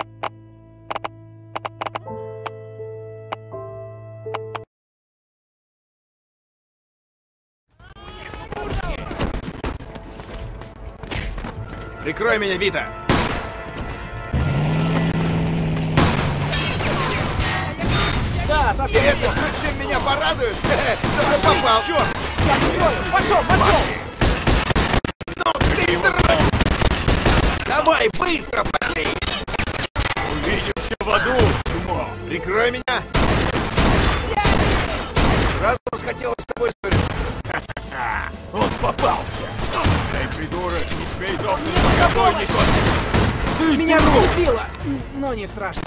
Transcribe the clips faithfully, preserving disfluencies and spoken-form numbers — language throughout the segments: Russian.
Прикрой меня, Вита! Да, совсем Это все, чем меня порадует? Давай попал! Черт! Я прикрою! Пошел, пошел! Ну ты дрон! Давай, быстро, пошли! Увидимся в аду, чмо! Прикрой меня! Сразу расхотелось с тобой ссориться. Он попался! Эй, придурок, не смей топнуть, пока бой не кончится! Ты Меня труп! зацепило! Но не страшно.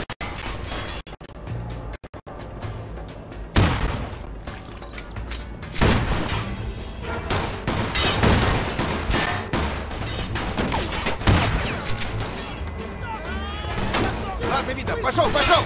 Ладно, Вита, пошел, пошел!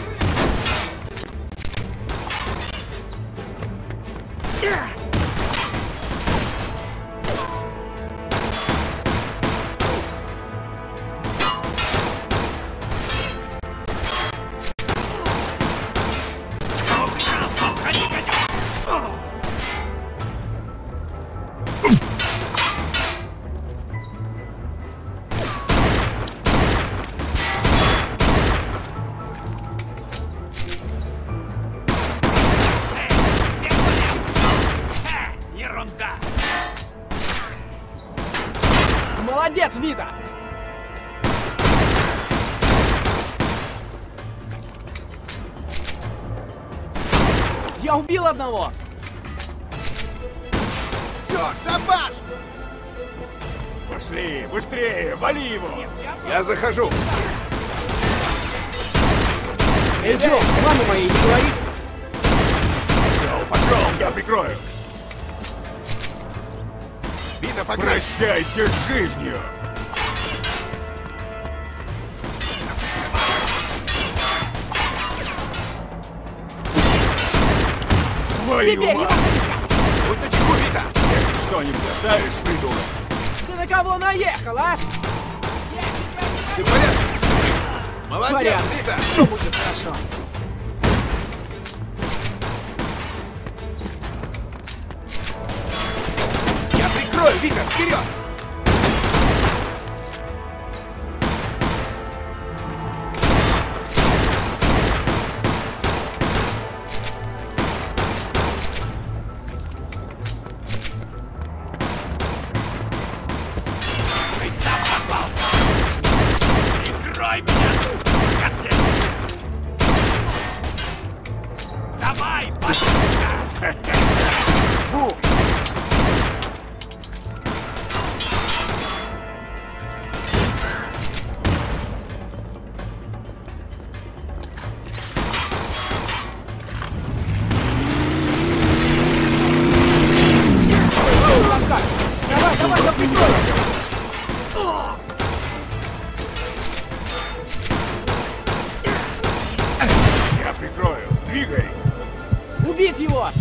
Ерунда! Молодец, Вита! Я убил одного! Все, шабаш! Пошли, быстрее, вали его! Я захожу. Эй, Джо, маме моей не говори! Пошел, пошел, я прикрою! Вита, погнали! Прощайся с жизнью! Твою Теперь мать! Будь начеку, Вита! Что-нибудь оставишь, придурок? Ты на кого наехал, а? Ты в порядке? Молодец, Порядок. Вита! Все будет хорошо. Я прикрою, Вита! Вперед! Ты сам попался! Прикрой меня! Гадкий! Давай, пошли! Фу! Давай, давай, я прикрою! Я прикрою! Двигай! Убить его!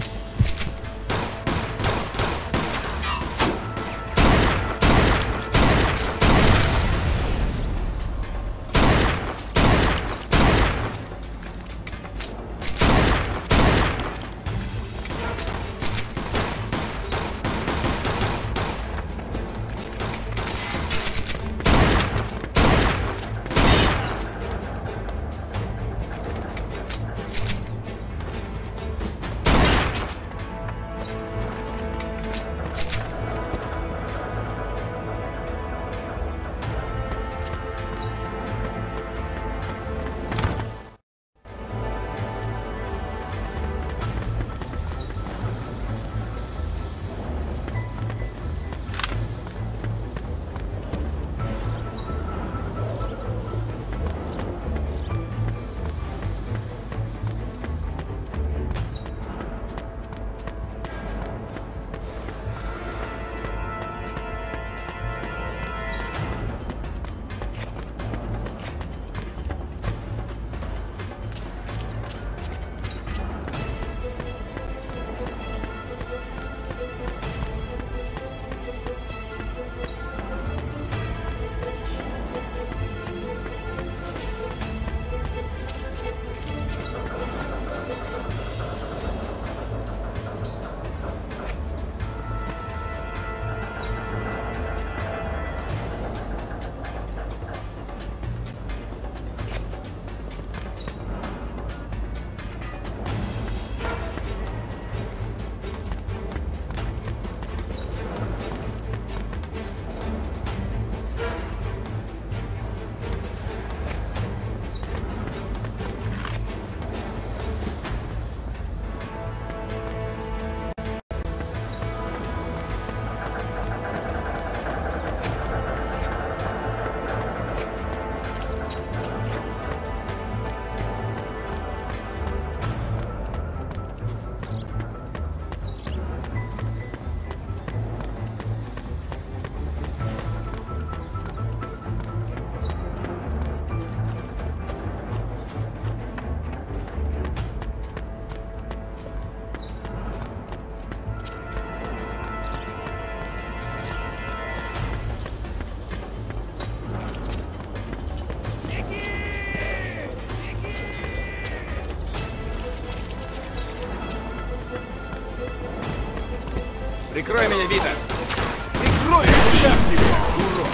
Прикрой меня, Вита! Прикрой меня! Как тебе, урод?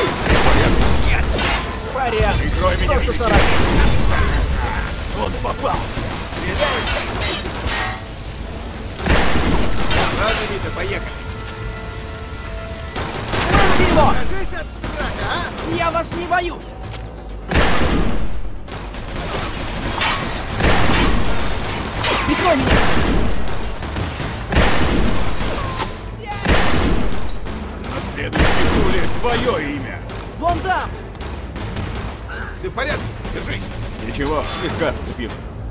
Порядок. Прикрой меня, Просто Вита. царапина. Он попал. Ладно, Вита, поехали! Вырви его! Кажись от страха, а! Я вас не боюсь! Прикрой меня! На следующей пуле твое имя. Вон там! Ты в порядке? Держись! Ничего, слегка зацепил.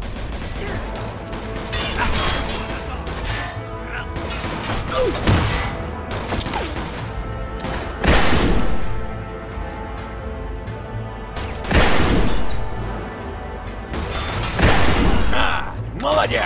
А, молодец!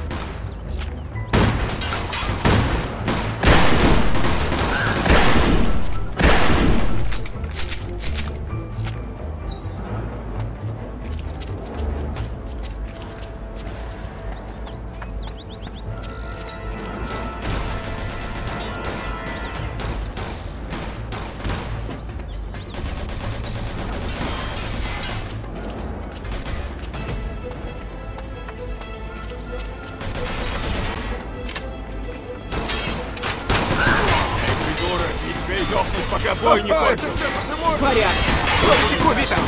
Сдохнуть, пока бой не А, это кончился. все, почему? Порядок! Что, чеку, Вита?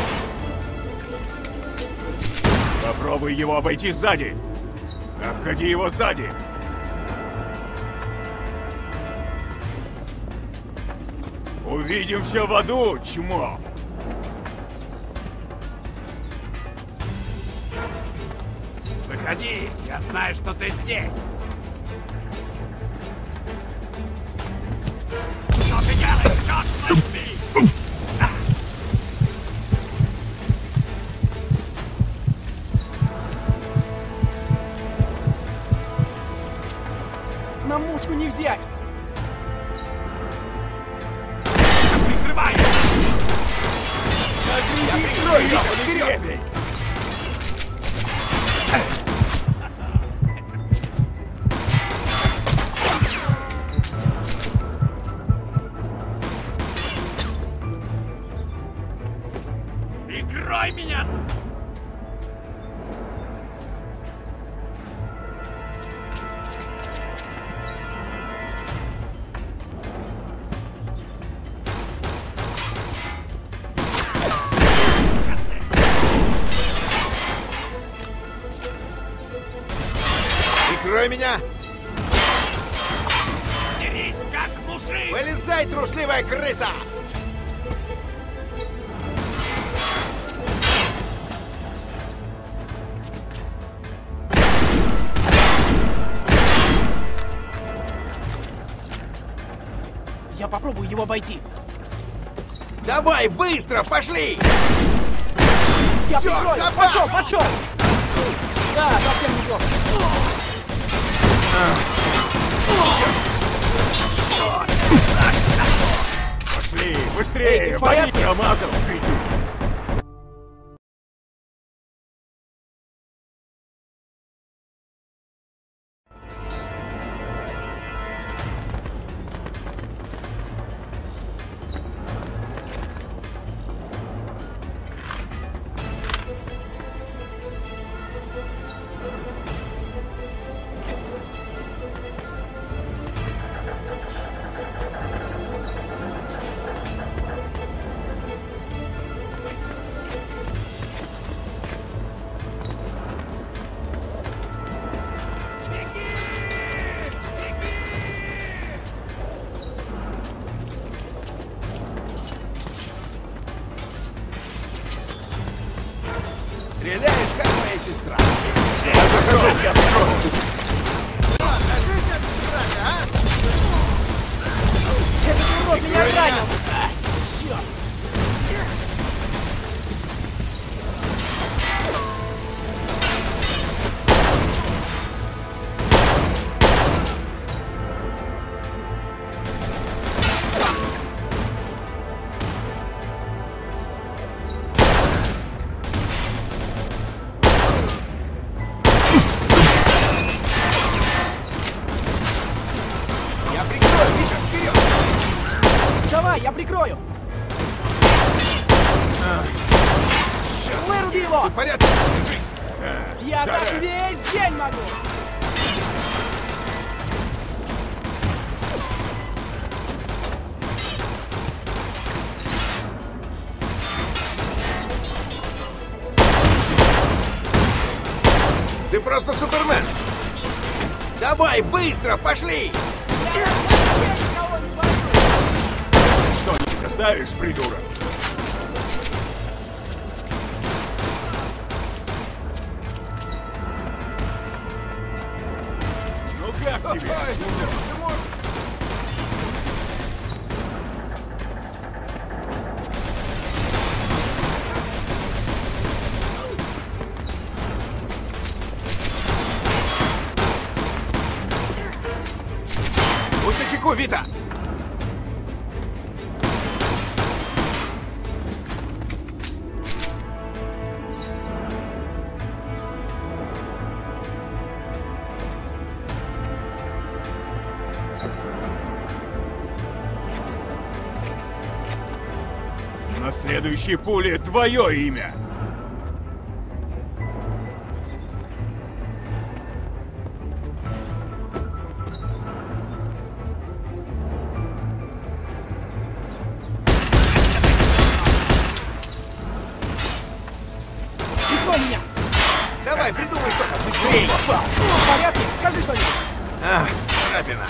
Попробуй его обойти сзади. Обходи его сзади. Увидимся в аду, чмо. Выходи, я знаю, что ты здесь. Что ты делаешь, черт возьми? На мушку не взять! Я прикрываю! Я прикрою, Вита, вперед! Вперед! Прикрой меня! Прикрой меня! Дерись, как мужик! Вылезай, трусливая крыса! Я попробую его обойти. Давай, быстро, пошли! Я Всё, прикрою! забрал! Пошел, пошел! Да, совсем неплохо. Пошли, Эй, быстрее! ты в Боги порядке? промазал! Стреляешь, как моя сестра! Я покажу, я скажу! Кажись от страха, а! Этот урод меня Прикрой ранил! меня! А, черт! Я прикрою! его! В порядке, держись. Я Шаря. так весь день могу! Ты просто супермен. Давай, быстро, пошли. Я вообще никого не боюсь! Что-нибудь оставишь, придурок? Ну как тебе? Ай, ты можешь? Будь начеку, Вита! На следующей пуле твое имя. Прикрой меня! Давай, придумай что-то быстрее. В порядке? Скажи что-нибудь! А, царапина.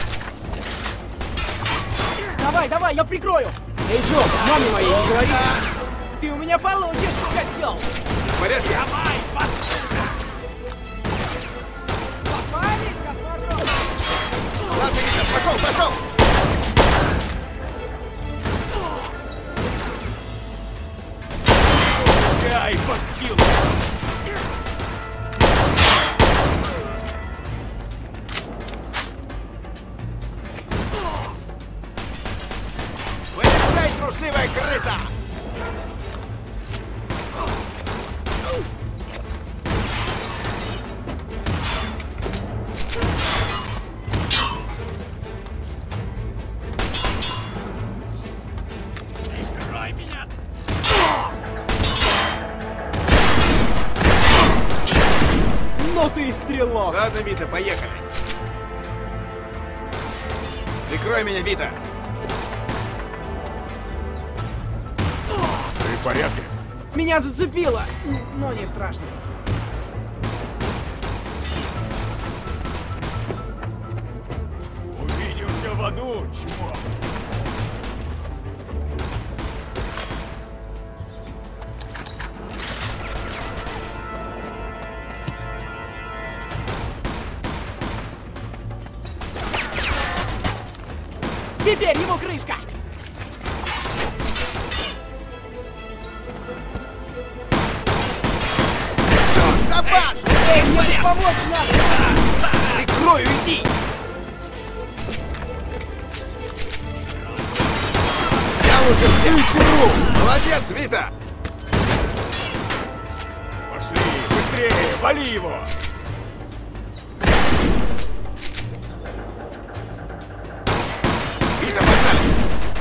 Давай, давай, я прикрою! Эй, Джо, маме моей не говори! Ты у меня получишь, козел! В порядке? Давай, паскуда! Попались, отворот! Ладно, Вита, пошел, пошел. Ай, подстил! Вылезай, трусливая крыса. Прикрой меня! Ну ты и стрелок! Ладно, Вита, поехали. Прикрой меня, Вита. Ты в порядке? Меня зацепило! Но не страшно. Увидимся в аду, чмо! Теперь его крышка! Забаш! Эй, мне тут помочь надо! Прикрою, иди! Я лучше всех беру! Молодец, Вита! Пошли, быстрее, вали его! Вита, погнали!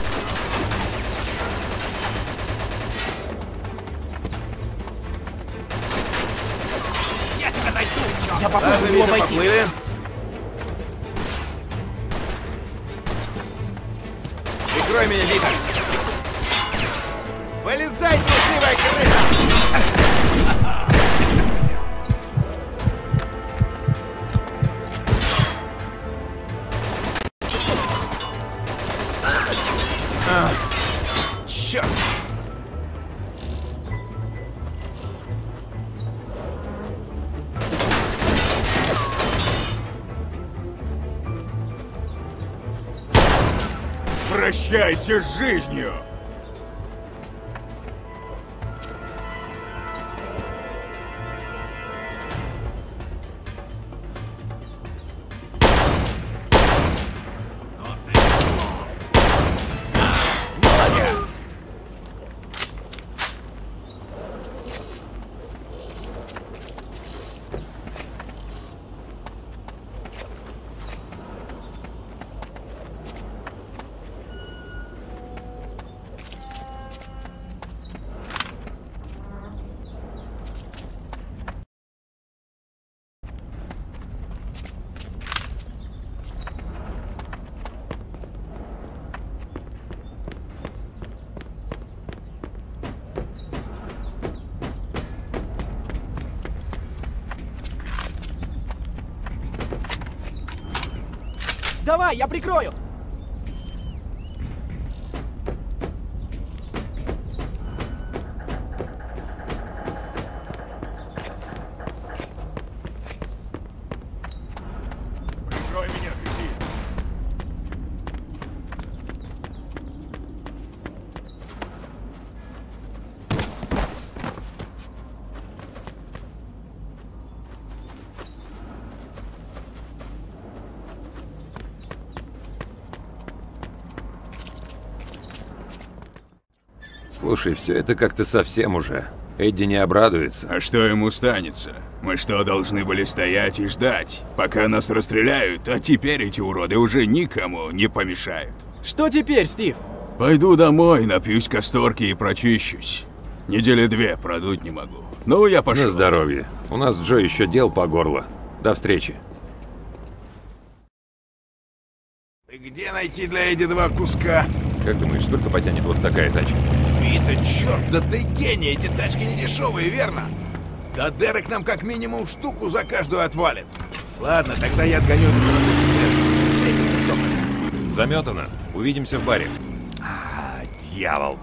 Я тебя найду, черт! Я Ладно, попробую его Вита, обойти. поплыли. Прикрой меня, Вита! Вылезай, трусливая крыса! А, черт! Прощайся с жизнью! Молодец! Давай, я прикрою. Прикрой меня, кретин. Слушай, все это как-то совсем уже. Эдди не обрадуется. А что ему станется? Мы что, должны были стоять и ждать, пока нас расстреляют, а теперь эти уроды уже никому не помешают. Что теперь, Стив? Пойду домой, напьюсь касторки и прочищусь. Недели две продуть не могу. Ну, я пошел. На здоровье. У нас с Джо еще дел по горло. До встречи. И где найти для Эдди два куска? Как думаешь, сколько потянет вот такая тачка? Вита, черт, да ты гений! Эти тачки не дешевые, верно? Да Дерек нам как минимум штуку за каждую отвалит. Ладно, тогда я отгоню эту красоту. Встретимся в Соколе. Заметано. Увидимся в баре. А, дьявол.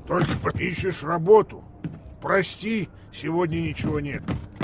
Только ищешь работу. Прости, сегодня ничего нет.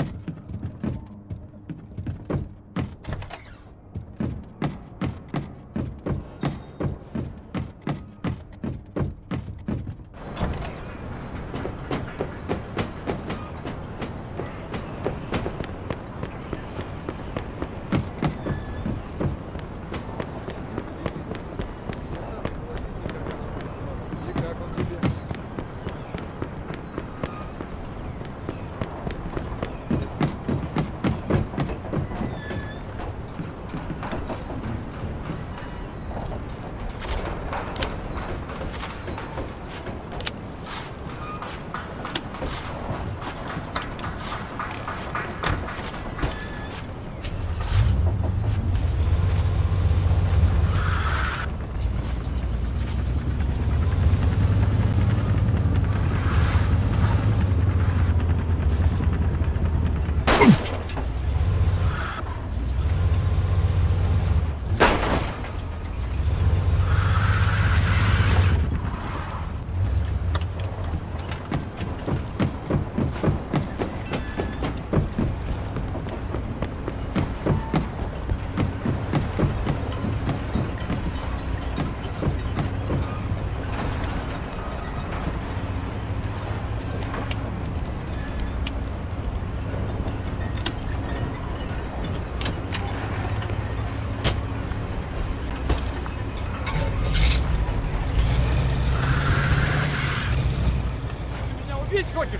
Пить хочешь?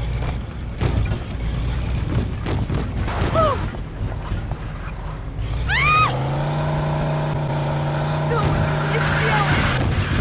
Что мы тебе сделали?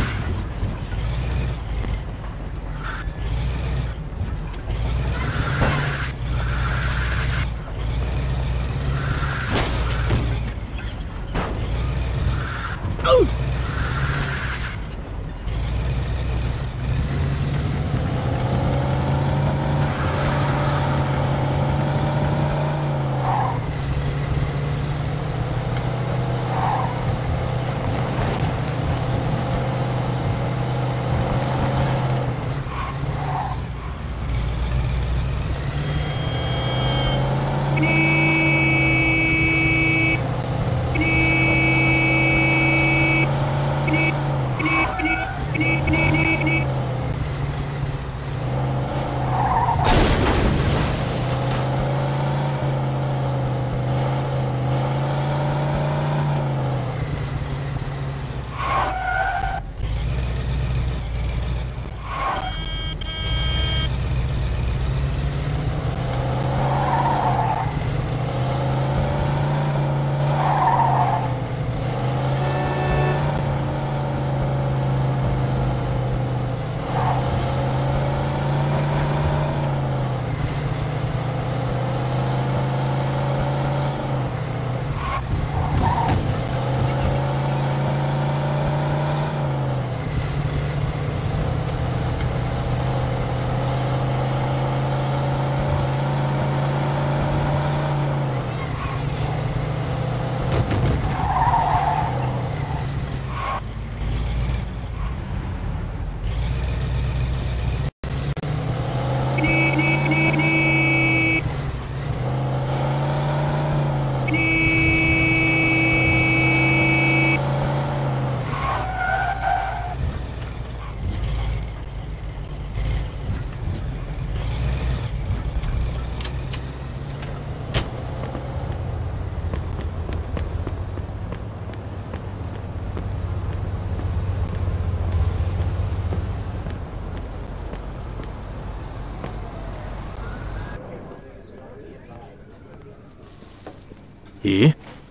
И?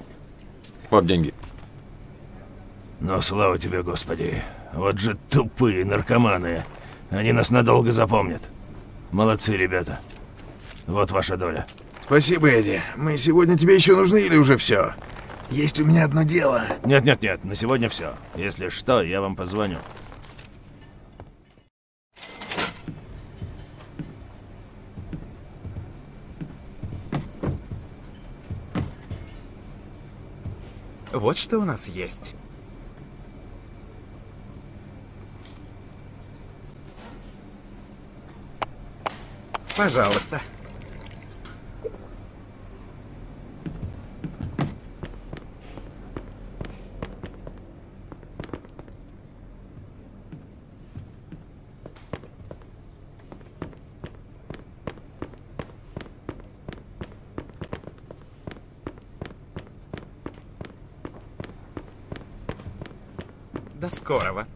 Вот деньги. Ну, слава тебе, Господи. Вот же тупые наркоманы. Они нас надолго запомнят. Молодцы, ребята. Вот ваша доля. Спасибо, Эдди. Мы сегодня тебе еще нужны или уже все? Есть у меня одно дело. Нет-нет-нет, на сегодня все. Если что, я вам позвоню. Вот что у нас есть. Пожалуйста. До скорого.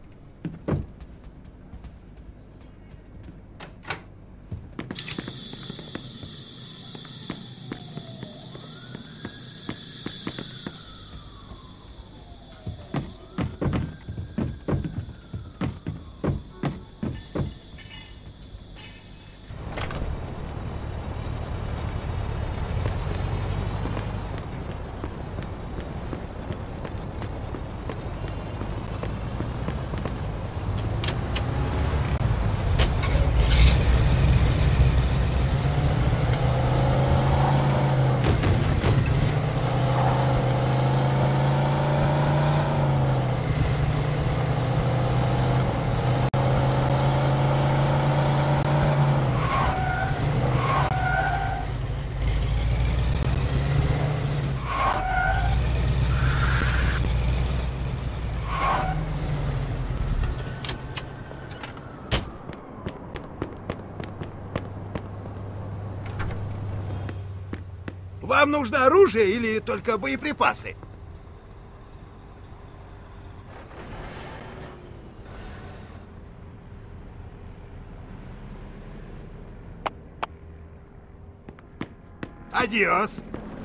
Вам нужно оружие или только боеприпасы? Адиос.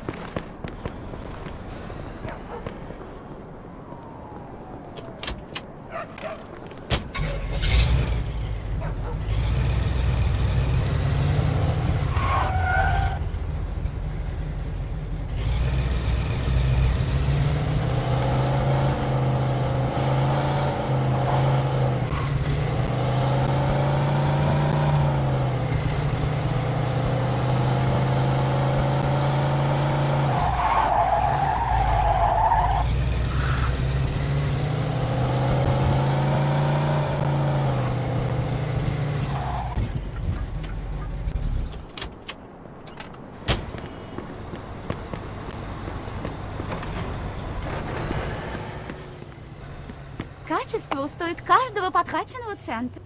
Качество стоит каждого потраченного цента.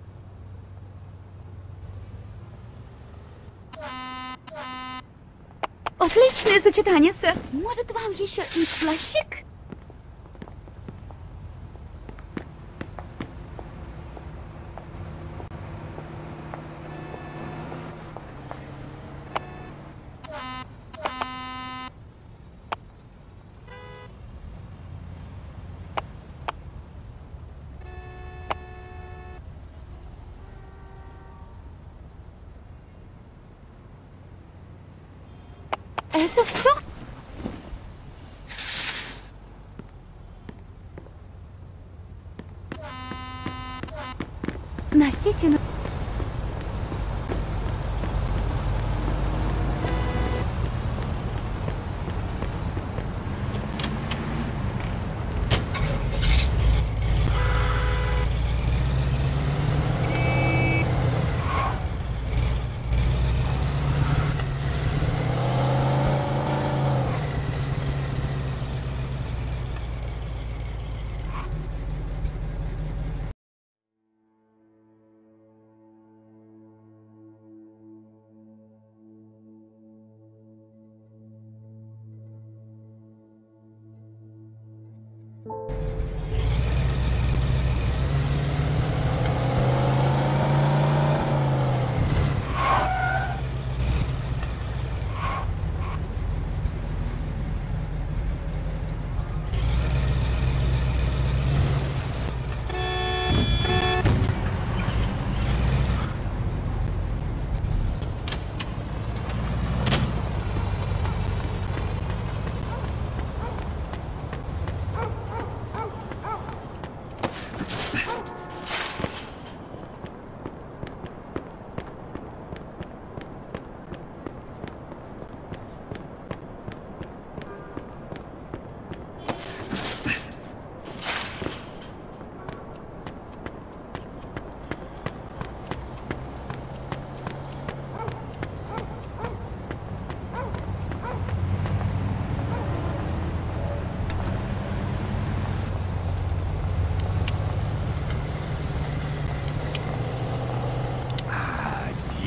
Отличное сочетание, сэр. Может, вам еще и плащик? Это все? Носите на...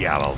дьявол.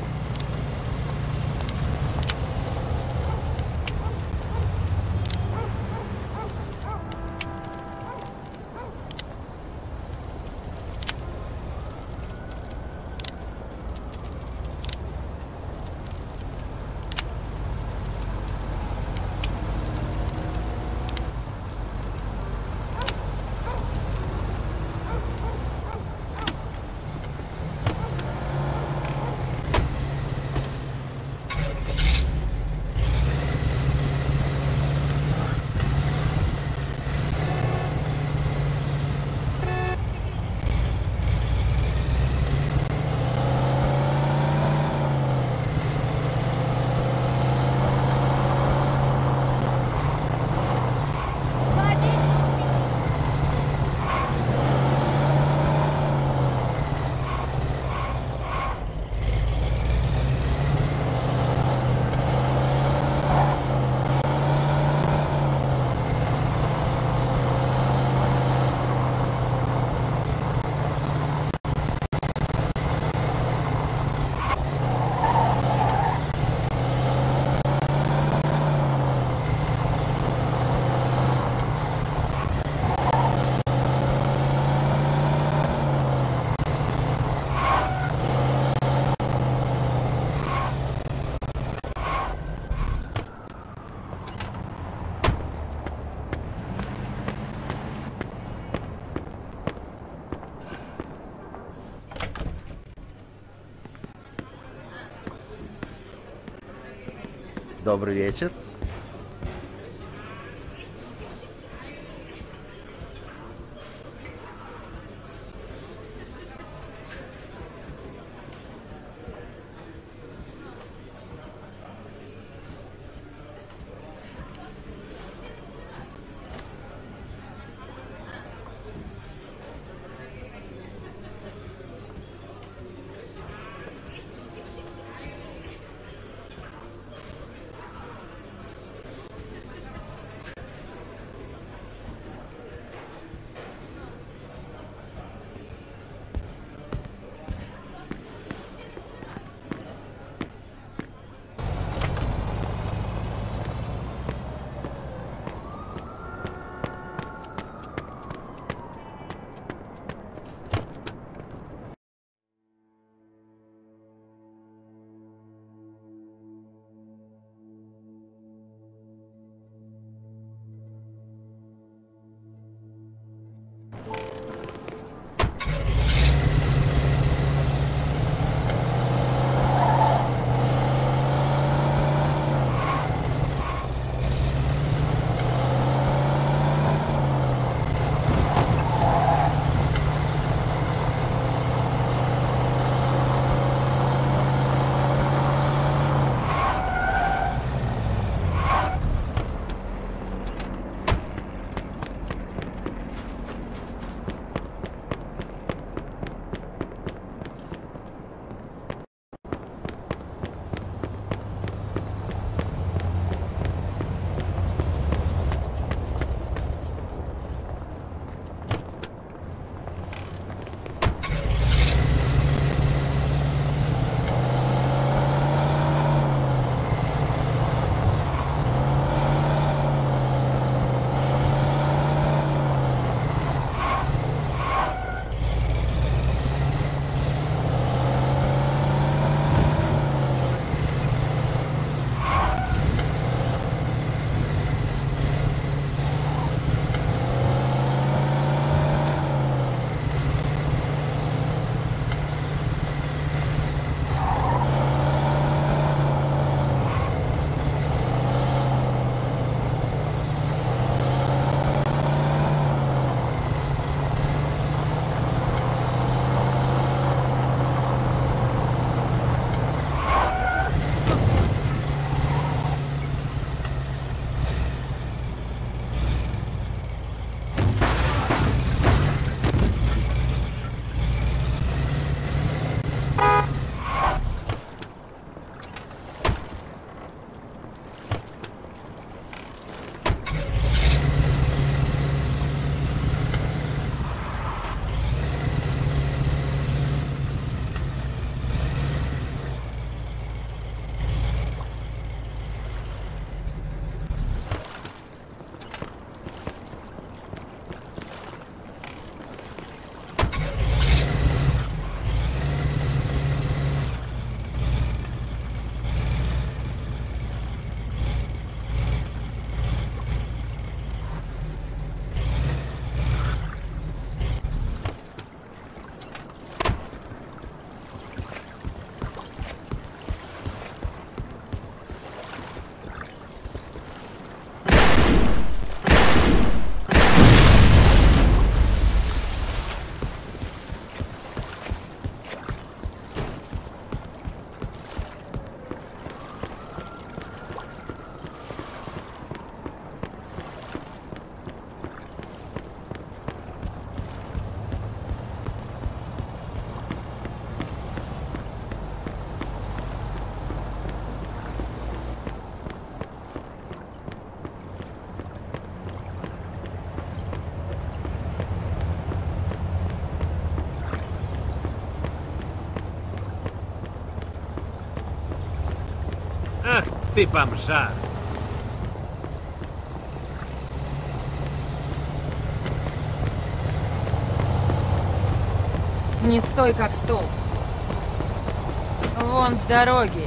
Добрый вечер. Ты бомжар. Не стой как столб. Вон с дороги.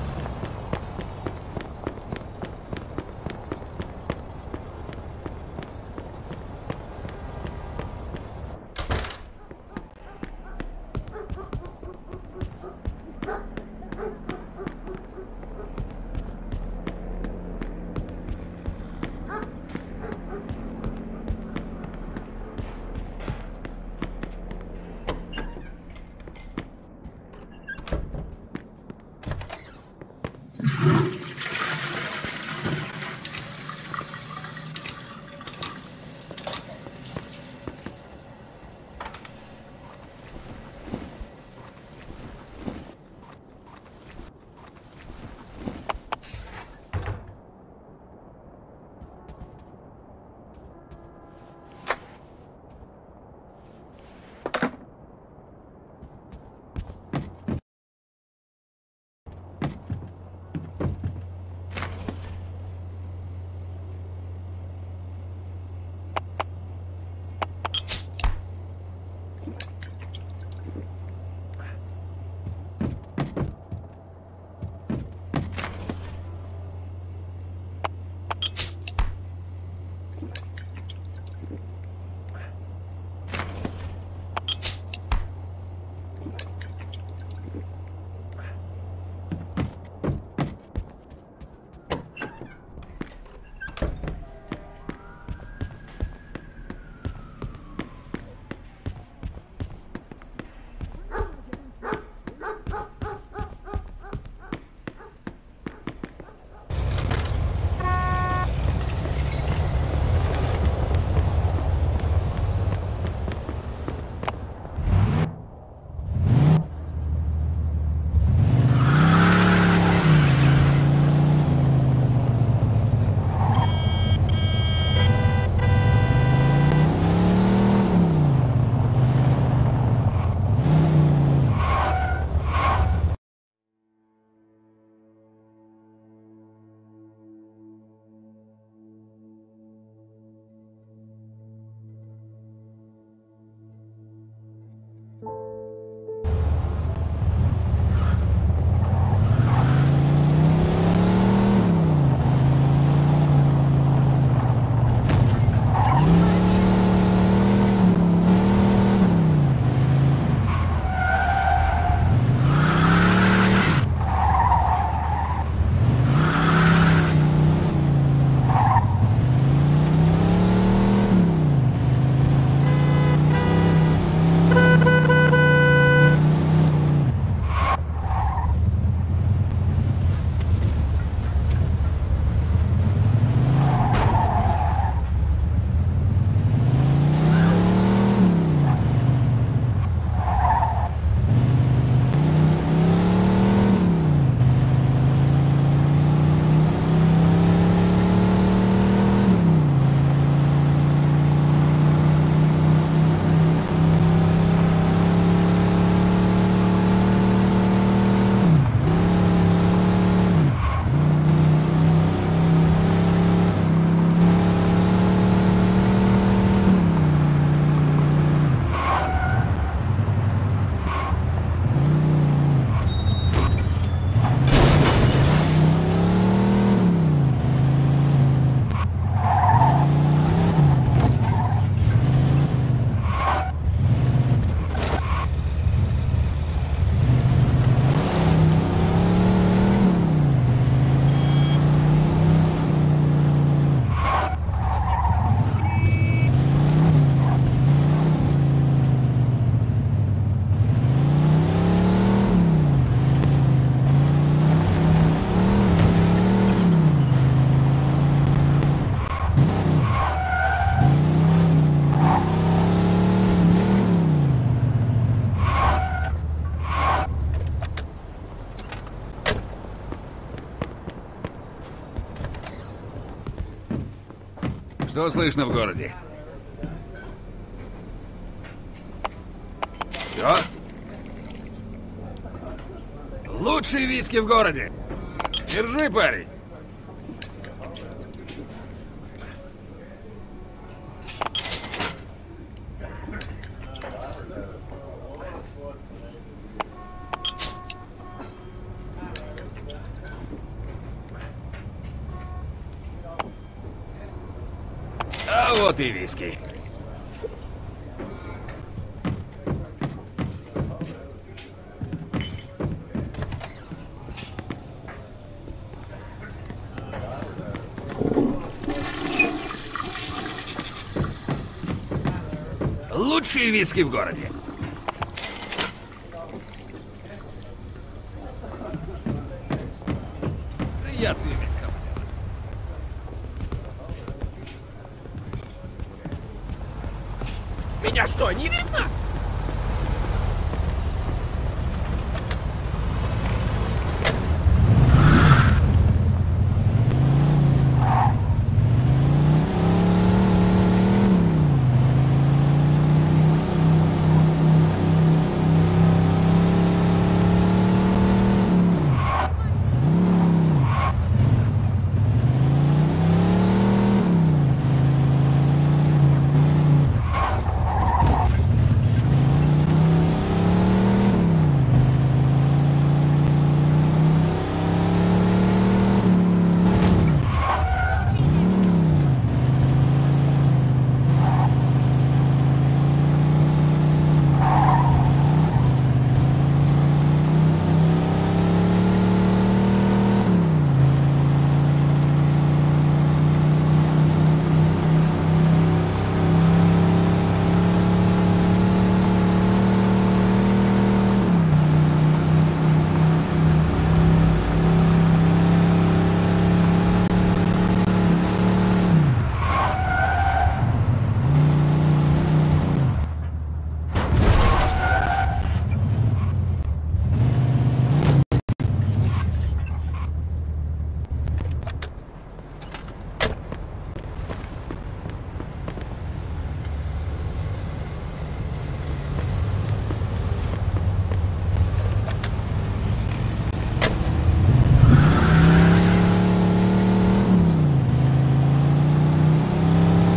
Что слышно в городе? Все? Лучший виски в городе. Держи, парень. А вот и виски. Лучшие виски в городе. Приятно иметь с тобой. Меня что, не видно?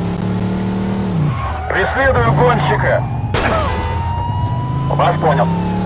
Преследую гонщика. Вас понял.